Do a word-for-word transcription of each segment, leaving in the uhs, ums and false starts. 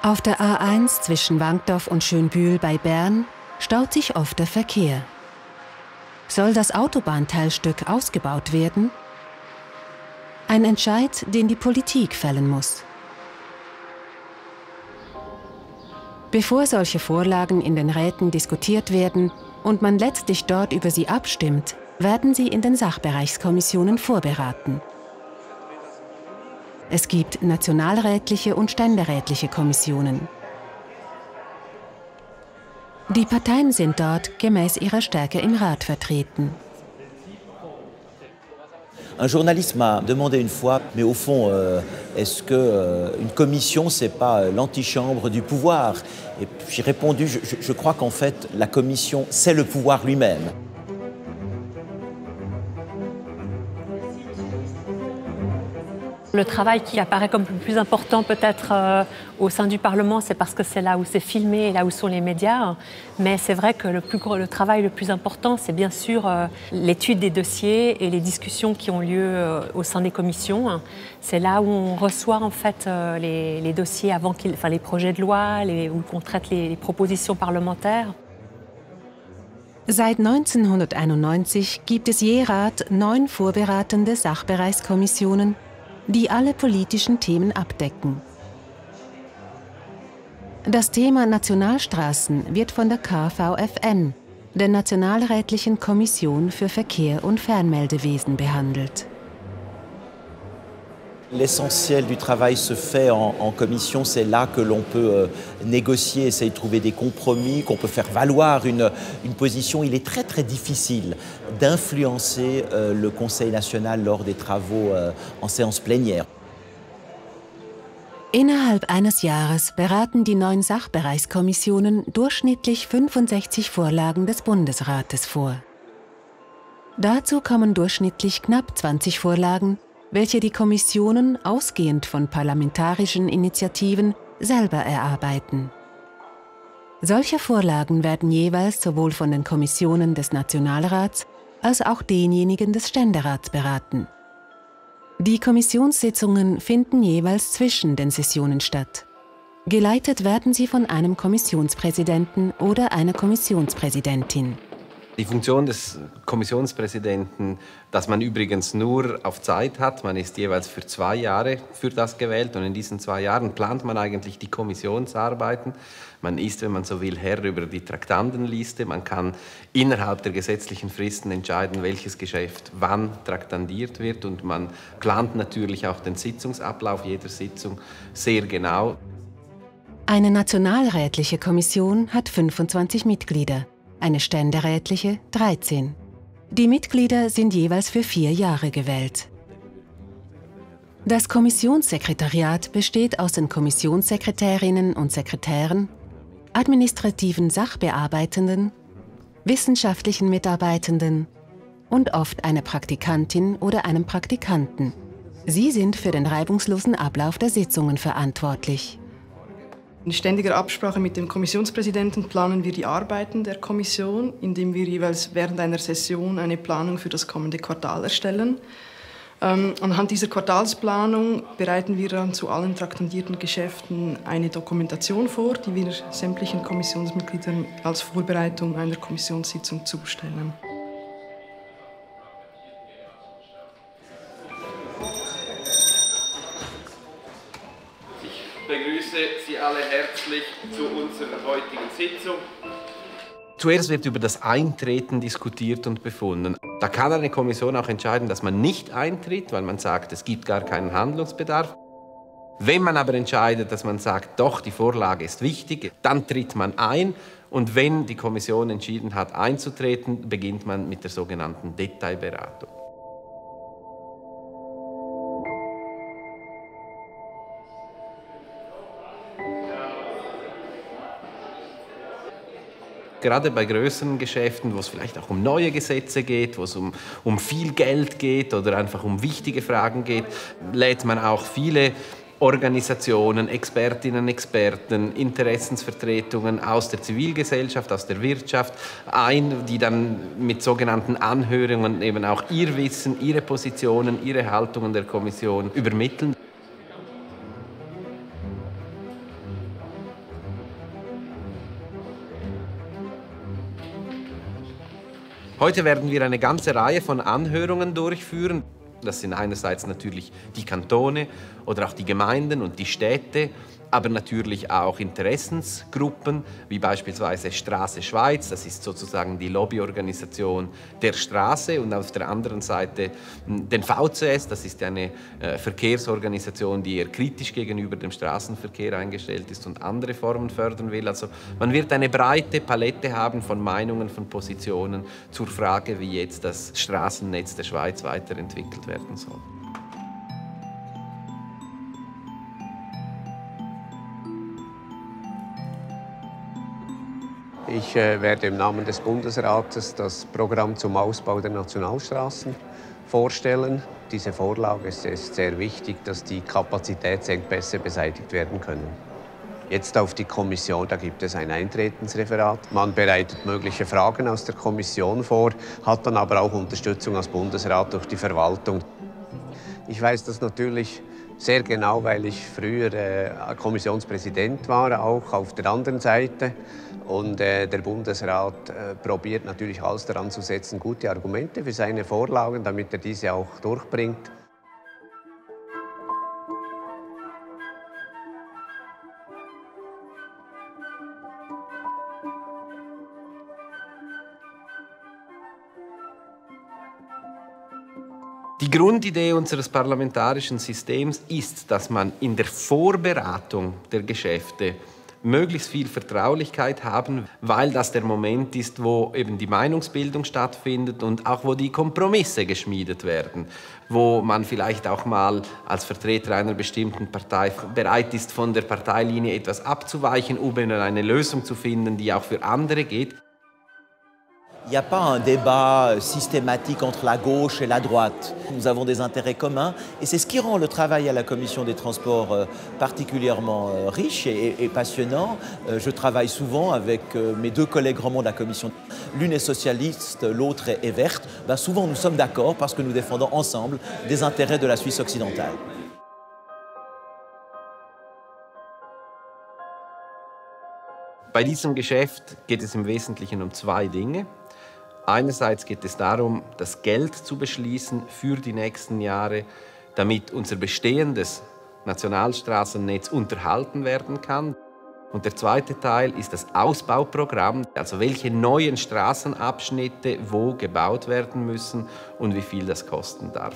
Auf der A eins zwischen Wankdorf und Schönbühl bei Bern staut sich oft der Verkehr. Soll das Autobahnteilstück ausgebaut werden? Ein Entscheid, den die Politik fällen muss. Bevor solche Vorlagen in den Räten diskutiert werden und man letztlich dort über sie abstimmt, werden sie in den Sachbereichskommissionen vorberaten. Es gibt nationalrätliche und ständerätliche Kommissionen. Die Parteien sind dort gemäß ihrer Stärke im Rat vertreten. Un journaliste m'a demandé une fois, mais au fond, euh, est-ce que euh, une commission, c'est pas euh, l'antichambre du pouvoir? Et j'ai répondu, je, je, je crois qu'en fait, la commission, c'est le pouvoir lui-même. Le travail qui apparaît comme le plus important peut-être euh, au sein du Parlement, c'est parce que c'est là où c'est filmé et là où sont les médias. Mais c'est vrai que le, plus gros, le travail le plus important, c'est bien sûr euh, l'étude des dossiers et les discussions qui ont lieu euh, au sein des commissions. C'est là où on reçoit en fait euh, les, les dossiers avant qu'ils, enfin les projets de loi, les, où on traite les, les propositions parlementaires. Seit neunzehnhunderteinundneunzig gibt es je Rat neun vorberatende Sachbereichskommissionen, die alle politischen Themen abdecken. Das Thema Nationalstraßen wird von der K V F N, der Nationalrätlichen Kommission für Verkehr und Fernmeldewesen, behandelt. L'essentiel du travail se fait en, en commission, c'est là que l'on peut euh, négocier, essayer de trouver des compromis, qu'on peut faire valoir une, une position. Il est très très difficile d'influencer euh, le Conseil national lors des travaux euh, en séance plénière. Innerhalb eines Jahres beraten die neun Sachbereichskommissionen durchschnittlich fünfundsechzig Vorlagen des Bundesrates vor. Dazu kommen durchschnittlich knapp zwanzig Vorlagen, welche die Kommissionen, ausgehend von parlamentarischen Initiativen, selber erarbeiten. Solche Vorlagen werden jeweils sowohl von den Kommissionen des Nationalrats als auch denjenigen des Ständerats beraten. Die Kommissionssitzungen finden jeweils zwischen den Sessionen statt. Geleitet werden sie von einem Kommissionspräsidenten oder einer Kommissionspräsidentin. Die Funktion des Kommissionspräsidenten, dass man übrigens nur auf Zeit hat, man ist jeweils für zwei Jahre für das gewählt und in diesen zwei Jahren plant man eigentlich die Kommissionsarbeiten. Man ist, wenn man so will, Herr über die Traktandenliste. Man kann innerhalb der gesetzlichen Fristen entscheiden, welches Geschäft wann traktandiert wird und man plant natürlich auch den Sitzungsablauf jeder Sitzung sehr genau. Eine nationalrätliche Kommission hat fünfundzwanzig Mitglieder. Eine ständerätliche dreizehn. Die Mitglieder sind jeweils für vier Jahre gewählt. Das Kommissionssekretariat besteht aus den Kommissionssekretärinnen und Sekretären, administrativen Sachbearbeitenden, wissenschaftlichen Mitarbeitenden und oft einer Praktikantin oder einem Praktikanten. Sie sind für den reibungslosen Ablauf der Sitzungen verantwortlich. In ständiger Absprache mit dem Kommissionspräsidenten planen wir die Arbeiten der Kommission, indem wir jeweils während einer Session eine Planung für das kommende Quartal erstellen. Ähm, anhand dieser Quartalsplanung bereiten wir dann zu allen traktandierten Geschäften eine Dokumentation vor, die wir sämtlichen Kommissionsmitgliedern als Vorbereitung einer Kommissionssitzung zustellen. Ich begrüße Sie alle herzlich zu unserer heutigen Sitzung. Zuerst wird über das Eintreten diskutiert und befunden. Da kann eine Kommission auch entscheiden, dass man nicht eintritt, weil man sagt, es gibt gar keinen Handlungsbedarf. Wenn man aber entscheidet, dass man sagt, doch, die Vorlage ist wichtig, dann tritt man ein. Und wenn die Kommission entschieden hat, einzutreten, beginnt man mit der sogenannten Detailberatung. Gerade bei größeren Geschäften, wo es vielleicht auch um neue Gesetze geht, wo es um, um viel Geld geht oder einfach um wichtige Fragen geht, lädt man auch viele Organisationen, Expertinnen, Experten, Interessensvertretungen aus der Zivilgesellschaft, aus der Wirtschaft ein, die dann mit sogenannten Anhörungen eben auch ihr Wissen, ihre Positionen, ihre Haltungen der Kommission übermitteln. Heute werden wir eine ganze Reihe von Anhörungen durchführen. Das sind einerseits natürlich die Kantone oder auch die Gemeinden und die Städte, aber natürlich auch Interessensgruppen, wie beispielsweise Straße Schweiz, das ist sozusagen die Lobbyorganisation der Straße, und auf der anderen Seite den V C S, das ist eine äh, Verkehrsorganisation, die eher kritisch gegenüber dem Straßenverkehr eingestellt ist und andere Formen fördern will. Also man wird eine breite Palette haben von Meinungen, von Positionen zur Frage, wie jetzt das Straßennetz der Schweiz weiterentwickelt werden soll. Ich äh, werde im Namen des Bundesrates das Programm zum Ausbau der Nationalstraßen vorstellen. Diese Vorlage ist, ist sehr wichtig, dass die Kapazitätsengpässe beseitigt werden können. Jetzt auf die Kommission, da gibt es ein Eintretensreferat. Man bereitet mögliche Fragen aus der Kommission vor, hat dann aber auch Unterstützung als Bundesrat durch die Verwaltung. Ich weiß das natürlich sehr genau, weil ich früher äh, Kommissionspräsident war, auch auf der anderen Seite. Und äh, der Bundesrat äh, probiert natürlich alles daran zu setzen, gute Argumente für seine Vorlagen, damit er diese auch durchbringt. Die Grundidee unseres parlamentarischen Systems ist, dass man in der Vorberatung der Geschäfte möglichst viel Vertraulichkeit haben, weil das der Moment ist, wo eben die Meinungsbildung stattfindet und auch wo die Kompromisse geschmiedet werden, wo man vielleicht auch mal als Vertreter einer bestimmten Partei bereit ist, von der Parteilinie etwas abzuweichen, um eine Lösung zu finden, die auch für andere geht. Il n'y a pas un débat systématique entre la gauche et la droite. Nous avons des intérêts communs et c'est ce qui rend le travail à la Commission des Transports particulièrement riche et, et passionnant. Je travaille souvent avec mes deux collègues romands de la Commission. L'une est socialiste, l'autre est verte. Ben souvent nous sommes d'accord parce que nous défendons ensemble des intérêts de la Suisse occidentale. Bei diesem Geschäft geht es im Wesentlichen um zwei Dinge. Einerseits geht es darum, das Geld zu beschließen für die nächsten Jahre, damit unser bestehendes Nationalstraßennetz unterhalten werden kann. Und der zweite Teil ist das Ausbauprogramm, also welche neuen Straßenabschnitte wo gebaut werden müssen und wie viel das kosten darf.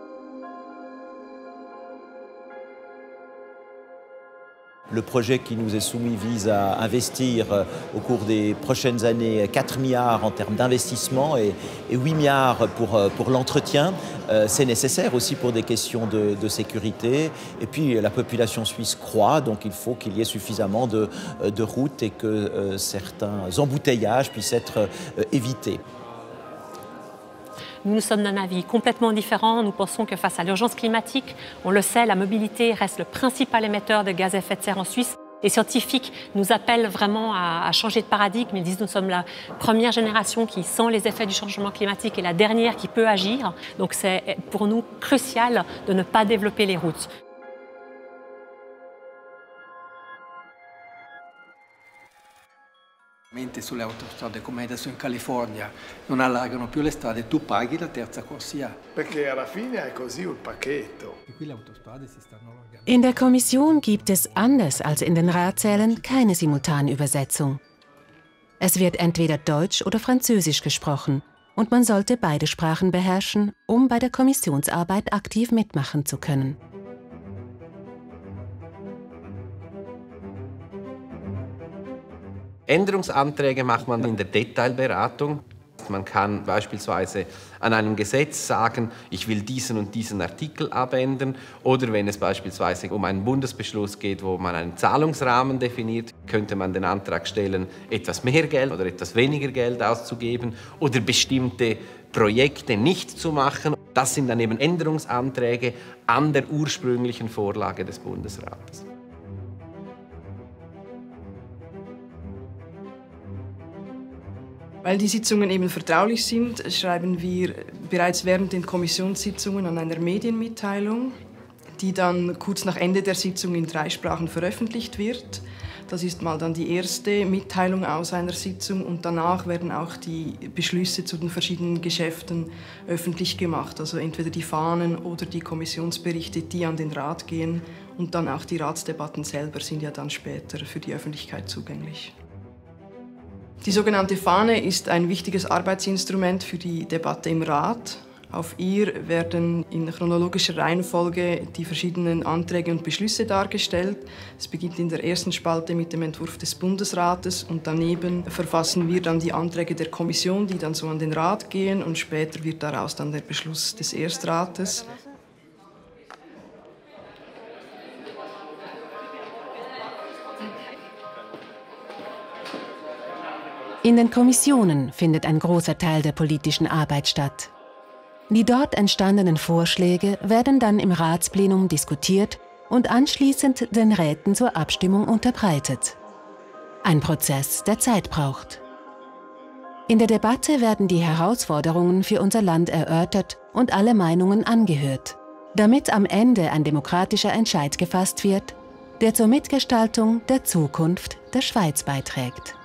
Le projet qui nous est soumis vise à investir au cours des prochaines années quatre milliards en termes d'investissement et, et huit milliards pour, pour l'entretien. C'est nécessaire aussi pour des questions de, de sécurité. Et puis la population suisse croît, donc il faut qu'il y ait suffisamment de, de routes et que certains embouteillages puissent être évités. Nous, nous sommes d'un avis complètement différent. Nous pensons que face à l'urgence climatique, on le sait, la mobilité reste le principal émetteur de gaz à effet de serre en Suisse. Les scientifiques nous appellent vraiment à, à changer de paradigme. Ils disent que nous sommes la première génération qui sent les effets du changement climatique et la dernière qui peut agir. Donc c'est pour nous crucial de ne pas développer les routes. Mentre sulle autostrade come adesso in California non allargano più le strade, tu paghi la terza corsia. Perché alla fine è così un pacchetto. In der Kommission gibt es, anders als in den Ratsälen, keine Simultanübersetzung. Es wird entweder Deutsch oder Französisch gesprochen und man sollte beide Sprachen beherrschen, um bei der Kommissionsarbeit aktiv mitmachen zu können. Änderungsanträge macht man in der Detailberatung. Man kann beispielsweise an einem Gesetz sagen, ich will diesen und diesen Artikel abändern. Oder wenn es beispielsweise um einen Bundesbeschluss geht, wo man einen Zahlungsrahmen definiert, könnte man den Antrag stellen, etwas mehr Geld oder etwas weniger Geld auszugeben oder bestimmte Projekte nicht zu machen. Das sind dann eben Änderungsanträge an der ursprünglichen Vorlage des Bundesrates. Weil die Sitzungen eben vertraulich sind, schreiben wir bereits während den Kommissionssitzungen an einer Medienmitteilung, die dann kurz nach Ende der Sitzung in drei Sprachen veröffentlicht wird. Das ist mal dann die erste Mitteilung aus einer Sitzung und danach werden auch die Beschlüsse zu den verschiedenen Geschäften öffentlich gemacht. Also entweder die Fahnen oder die Kommissionsberichte, die an den Rat gehen, und dann auch die Ratsdebatten selber sind ja dann später für die Öffentlichkeit zugänglich. Die sogenannte Fahne ist ein wichtiges Arbeitsinstrument für die Debatte im Rat. Auf ihr werden in chronologischer Reihenfolge die verschiedenen Anträge und Beschlüsse dargestellt. Es beginnt in der ersten Spalte mit dem Entwurf des Bundesrates und daneben verfassen wir dann die Anträge der Kommission, die dann so an den Rat gehen, und später wird daraus dann der Beschluss des Erstrates. In den Kommissionen findet ein großer Teil der politischen Arbeit statt. Die dort entstandenen Vorschläge werden dann im Ratsplenum diskutiert und anschließend den Räten zur Abstimmung unterbreitet. Ein Prozess, der Zeit braucht. In der Debatte werden die Herausforderungen für unser Land erörtert und alle Meinungen angehört, damit am Ende ein demokratischer Entscheid gefasst wird, der zur Mitgestaltung der Zukunft der Schweiz beiträgt.